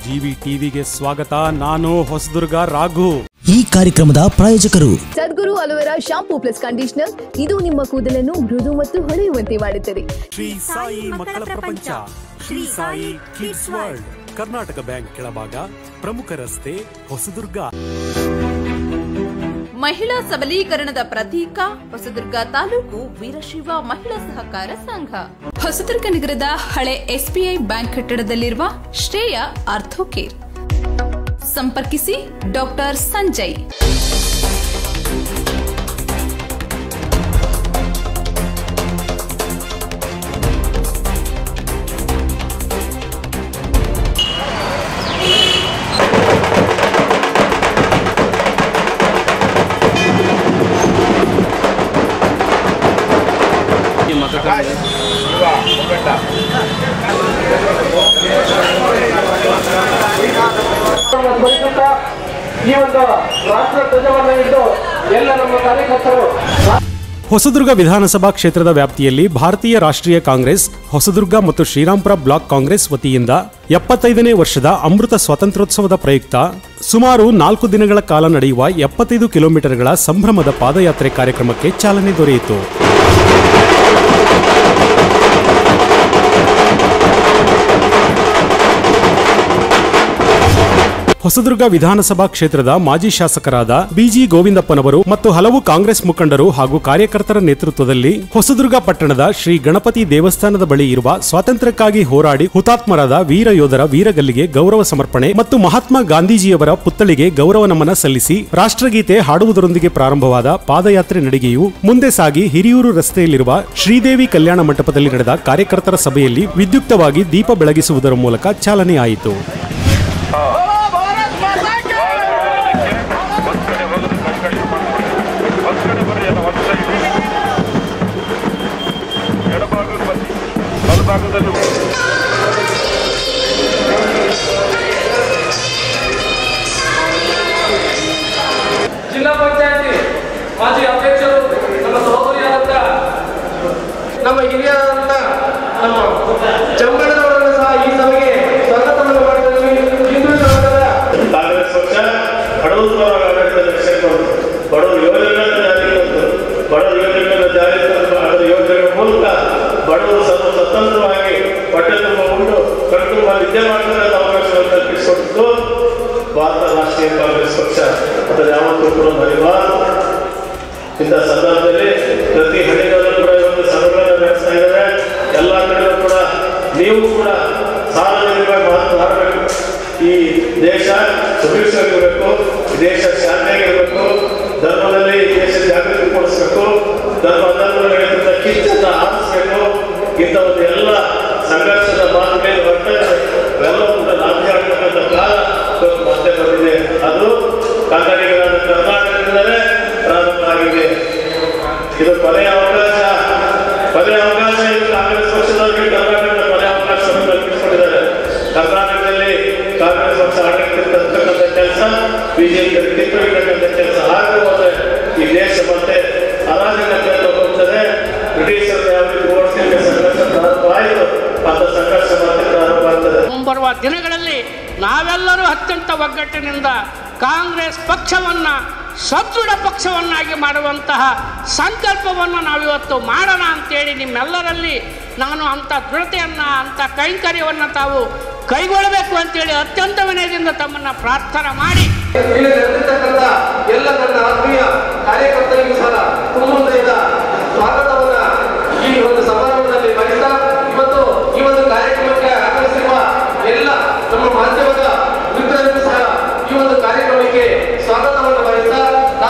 GV ಟಿವಿಗೆ ಸ್ವಾಗತ. ನಾನು ಹೊಸದುರ್ಗ ರಾಘು. ಈ ಕಾರ್ಯಕ್ರಮದ ಪ್ರಾಯೋಜಕರು Sadguru aloe vera shampoo plus conditioner. ಇದು ನಿಮ್ಮ ಕೂದಲನ್ನು ಮೃದು ಮತ್ತು ಹೊಳೆಯುವಂತೆ ಮಾಡುತ್ತದೆ. ಶ್ರೀ ಸಾಯಿ ಮಕ್ಕಳ ಪ್ರಪಂಚ, Shri Sai kids world, Karnataka bank ಕೆಳಭಾಗ, ಪ್ರಮುಖ ರಸ್ತೆ, ಹೊಸದುರ್ಗ. ಮಹಿಳಾ ಸಬಲೀಕರಣದ ಪ್ರತೀಕ ಹೊಸದುರ್ಗ ತಾಲೂಕು ವೀರಶೈವ ಮಹಿಳಾ ಸಹಕಾರ ಸಂಘ. ಹೊಸದುರ್ಗ ನಗರದ ಹಳೆ ಎಸ್ಬಿಐ ಬ್ಯಾಂಕ್ ಕಟ್ಟಡದಲ್ಲಿರುವ ಶ್ರೇಯ ಆರ್ಥೋಕೇರ್. ಸಂಪರ್ಕಿಸಿ ಡಾಕ್ಟರ್ ಸಂಜಯ್. ಹೊಸದುರ್ಗ ವಿಧಾನಸಭಾ ಕ್ಷೇತ್ರದ ವ್ಯಾಪ್ತಿಯಲ್ಲಿ ಭಾರತೀಯ ರಾಷ್ಟ್ರೀಯ ಕಾಂಗ್ರೆಸ್ ಹೊಸದುರ್ಗ ಮತ್ತು ಶ್ರೀರಾಂಪುರ ಬ್ಲಾಕ್ ಕಾಂಗ್ರೆಸ್ ವತಿಯಿಂದ 75ನೇ ವರ್ಷದ ಅಮೃತ ಸ್ವಾತಂತ್ರ್ಯೋತ್ಸವದ ಪ್ರಯುಕ್ತ ಸುಮಾರು 4 ದಿನಗಳ ಕಾಲ ನಡೆಯುವ 75 ಕಿಲೋಮೀಟರ್ಗಳ ಸಂಭ್ರಮದ ಪಾದಯಾತ್ರೆ ಕಾರ್ಯಕ್ರಮಕ್ಕೆ ಚಾಲನೆ ದೊರೆಯಿತು. ಹೊಸದುರ್ಗ ವಿಧಾನಸಭಾ ಕ್ಷೇತ್ರದ ಮಾಜಿ ಶಾಸಕರಾದ ಬಿಜಿ ಗೋವಿಂದಪ್ಪನವರು ಮತ್ತು ಹಲವು ಕಾಂಗ್ರೆಸ್ ಮುಖಂಡರು ಹಾಗೂ ಕಾರ್ಯಕರ್ತರ ನೇತೃತ್ವದಲ್ಲಿ ಹೊಸದುರ್ಗ ಪಟ್ಟಣದ ಶ್ರೀ ಗಣಪತಿ ದೇವಸ್ಥಾನದ ಬಳಿ ಇರುವ ಸ್ವಾತಂತ್ರ್ಯಕ್ಕಾಗಿ ಹೋರಾಡಿ ಹುತಾತ್ಮರಾದ ವೀರ ಯೋಧರ ವೀರಗಲ್ಲಿಗೆ ಗೌರವ ಸಮರ್ಪಣೆ ಮತ್ತು ಮಹಾತ್ಮ ಗಾಂಧೀಜಿಯವರ ಪುತ್ಥಳಿಗೆ ಗೌರವ ನಮನ ಸಲ್ಲಿಸಿ ರಾಷ್ಟ್ರಗೀತೆ ಹಾಡುವುದರೊಂದಿಗೆ ಪ್ರಾರಂಭವಾದ ಪಾದಯಾತ್ರೆ ನಡಿಗೆಯು ಮುಂದೆ ಸಾಗಿ ಹಿರಿಯೂರು ರಸ್ತೆಯಲ್ಲಿರುವ ಶ್ರೀದೇವಿ ಕಲ್ಯಾಣ ಮಂಟಪದಲ್ಲಿ ನಡೆದ ಕಾರ್ಯಕರ್ತರ ಸಭೆಯಲ್ಲಿ ವಿದ್ಯುಕ್ತವಾಗಿ ದೀಪ ಬೆಳಗಿಸುವುದರ ಮೂಲಕ ಚಾಲನೆ ಆಯಿತು. ಜಿಲ್ಲಾ ಪಂಚಾಯತಿ ಮಾಜಿ ಅಧ್ಯಕ್ಷರು, ನಮ್ಮ ಸಹೋದರಿಯಾದಂಥ ನಮ್ಮ ಹಿರಿಯರಾದಂಥ ನಮ್ಮ ಜಂಬಣ್ಣನವರನ್ನು ಸಹ ಈ ಸಭೆಗೆ ಸ್ವಾಗತವನ್ನು ಮಾಡಿದ್ದೀವಿ. ಹಿಂದೂ ಸಮಾಜದ ಕಾಂಗ್ರೆಸ್ ಪಕ್ಷ ಬಡವರ ಆಡಳಿತದ ವಿಷಯಕ್ಕೆ ಬಡವರು ಯೋಜನೆಗಳನ್ನು ಜಾರಿಗೆ ತಂದು ಬಡವರು ಯೋಜನೆಗಳನ್ನು ಜಾರಿಗೆ ತಂದು ಅದರ ಯೋಜನೆಗಳ ಮೂಲಕ ಬಡವರು ಸ್ವತಂತ್ರವಾಗಿ ಹೊಟ್ಟೆ ತುಂಬ ಉಂಡು ಕಣ್ತುಂಬ ವಿದ್ಯೆ ಮಾಡಿದರೆ ಅವಕಾಶವನ್ನು ಕಲ್ಪಿಸಿಕೊಟ್ಟು ಭಾರತ ರಾಷ್ಟ್ರೀಯ ಕಾಂಗ್ರೆಸ್ ಪಕ್ಷ ಅದರ ಯಾವತ್ತೂ ಕೂಡ ಮರಿಬಾರದು. ಇಂಥ ಸಂದರ್ಭದಲ್ಲಿ ಪ್ರತಿ ಹಳ್ಳಿಗಳಲ್ಲೂ ಕೂಡ ಇವತ್ತು ಸಭೆಗಳನ್ನು ನಡೆಸ್ತಾ ಇದ್ದಾರೆ. ಎಲ್ಲ ಕಡೆಯೂ ಕೂಡ ನೀವು ಕೂಡ ಸಾರ್ವಜನಿಕವಾಗಿ ಮಾತನಾಡಬೇಕು. ಈ ದೇಶ ಸುಭಿಕ್ಷವಾಗಿರಬೇಕು, ಈ ದೇಶ ಶಾಂತಿಯಾಗಿರಬೇಕು, ಧರ್ಮದಲ್ಲಿ ಈ ದೇಶ ಜಾಗೃತಿ ಮೂಡಿಸಬೇಕು, ಧರ್ಮದ ಕಿಚ್ಚನ್ನು ಆರಿಸಬೇಕು. ಇಂಥ ಒಂದು ಎಲ್ಲ ಸಂಘರ್ಷದ ಮಾತುಗಳಿಗೆ ಹೊರಟಾರೆ ಇವೆಲ್ಲವೂ ಕೂಡ ನಾಪಿ ಆಗ್ತಕ್ಕಂಥ ಕಾಲ ಮತ್ತೆ ಬಂದಿದೆ. ಅದು ಕನ್ನಡಿಗರಾದ ಕರ್ನಾಟಕದಿಂದಲೇ ಪ್ರಾರಂಭ ಆಗಿದೆ. ಇದು ಕೊನೆಯ ಅವಕಾಶ ಇದು ಕಾಂಗ್ರೆಸ್ ಪಕ್ಷದವರಿಗೆ ಕರ್ನಾಟಕದ ಕೊನೆಯ ಅವಕಾಶವನ್ನು ಕಲ್ಪಿಸಿಕೊಂಡಿದ್ದಾರೆ. ಕರ್ನಾಟಕದಲ್ಲಿ ಕಾಂಗ್ರೆಸ್ ಪಕ್ಷ ಆಡಳಿತಕ್ಕಂಥ ಕೆಲಸ, ಬಿಜೆಪಿ ಕಿತ್ತೊಳಿತಕ್ಕಂಥ ಕೆಲಸ ಆಗದೆ ಹೋದರೆ ಈ ದೇಶ ಮತ್ತೆ ಅರಾಜಕತೆ ಹೋಗ್ತದೆ. ಬ್ರಿಟಿಷರು ಯಾವ ರೀತಿ ಓಡಿಸಲಿಕ್ಕೆ ಸಂಘರ್ಷ ಪ್ರಾರಂಭ ಆಯಿತು, ಅಂತ ಸಂಘರ್ಷ ಮತ್ತೆ ಪ್ರಾರಂಭ ಆಗ್ತದೆ. ಮುಂಬರುವ ದಿನಗಳಲ್ಲಿ ನಾವೆಲ್ಲರೂ ಅತ್ಯಂತ ಒಗ್ಗಟ್ಟಿನಿಂದ ಕಾಂಗ್ರೆಸ್ ಪಕ್ಷವನ್ನು ಸದೃಢ ಪಕ್ಷವನ್ನಾಗಿ ಮಾಡುವಂತಹ ಸಂಕಲ್ಪವನ್ನು ನಾವಿವತ್ತು ಮಾಡೋಣ ಅಂತೇಳಿ ನಿಮ್ಮೆಲ್ಲರಲ್ಲಿ ನಾನು ಅಂಥ ದೃಢತೆಯನ್ನು, ಅಂಥ ಕೈಂಕರ್ಯವನ್ನು ತಾವು ಕೈಗೊಳ್ಳಬೇಕು ಅಂತೇಳಿ ಅತ್ಯಂತ ವಿನಯದಿಂದ ತಮ್ಮನ್ನು ಪ್ರಾರ್ಥನೆ ಮಾಡಿ ಇಲ್ಲಿ ನಡೆದಿರ್ತಕ್ಕಂಥ ಎಲ್ಲ ನನ್ನ ಆತ್ಮೀಯ ಕಾರ್ಯಕರ್ತರಿಗೂ ಸಹ ತುಂಬುವುದರಿಂದ ಸ್ವಾಗತವನ್ನು ಈ ಒಂದು ಸಮಾರಂಭದಲ್ಲಿ ಬಯಸ್ತಾ, ಇವತ್ತು ಈ ಒಂದು ಕಾರ್ಯಕ್ರಮಕ್ಕೆ ಆಗಮಿಸಿರುವ ಎಲ್ಲ ನಮ್ಮ ಮಾಧ್ಯಮದ ಮಿತ್ರರಿಗೂ ಸಹ ಈ ಒಂದು ಕಾರ್ಯಕ್ರಮಕ್ಕೆ ಸ್ವಾಗತವನ್ನು ಬಯಸ್ತಾ,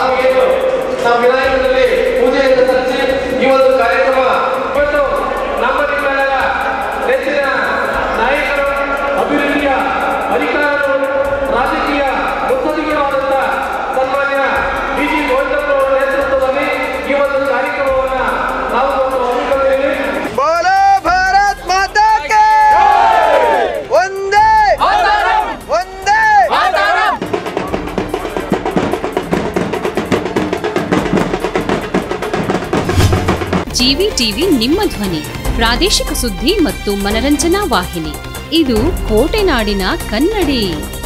ನಾವು ವಿನಾಯಕದಲ್ಲಿ ಪೂಜೆಯನ್ನು ಸಲ್ಲಿಸಿ ಈ ಒಂದು ಕಾರ್ಯಕ್ರಮ ಇವತ್ತು ನಮ್ಮ ನಿಮ್ಮೆಲ್ಲರ ನೆಚ್ಚಿನ ನಾಯಕರು, ಅಭಿವೃದ್ಧಿಯ ಅಧಿಕಾರರು, ರಾಜಕೀಯ ಮುತ್ಸದ್ದಿಗಳಾದಂಥ ಸನ್ಮಾನ್ಯ ಬಿಜಿ ಗೋವಿಂದಪ್ಪನವರ ನೇತೃತ್ವದಲ್ಲಿ ಈ ಒಂದು ಕಾರ್ಯಕ್ರಮವನ್ನು ನಾವು ಹಮ್ಮಿಕೊಂಡಿದ್ದೇವೆ. ಭಾರತ್ ಮಾತಾ ಕೇ ಒಂದೇ ಒಂದೇ. ಜಿವಿ ಟಿವಿ ನಿಮ್ಮ ಧ್ವನಿ, ಪ್ರಾದೇಶಿಕ ಸುದ್ದಿ ಮತ್ತು ಮನರಂಜನಾ ವಾಹಿನಿ. ಇದು ಕೋಟೆನಾಡಿನ ಕನ್ನಡಿ.